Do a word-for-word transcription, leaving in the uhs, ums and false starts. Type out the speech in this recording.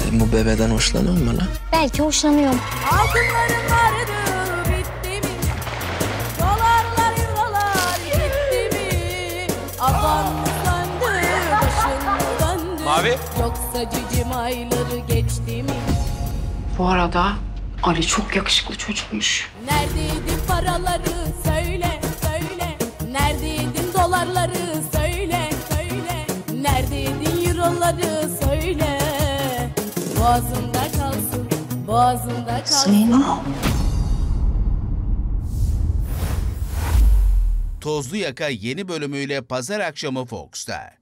Sen bu bebeden hoşlanıyor musun lan? Belki hoşlanıyorum. Altınların vardı bitti mi? Dolarlar eurolar gitti mi? Aban söndü başın döndü. Mavi. Yoksa cicim ayları geçti mi? Bu arada Ali çok yakışıklı çocukmuş. Neredeydin paraları söyle söyle. Neredeydin dolarları söyle söyle. Neredeydin euroları söyle. Boğazımda kalsın, boğazımda kalsın. Zeyno. Tozlu Yaka yeni bölümüyle pazar akşamı Fox'ta.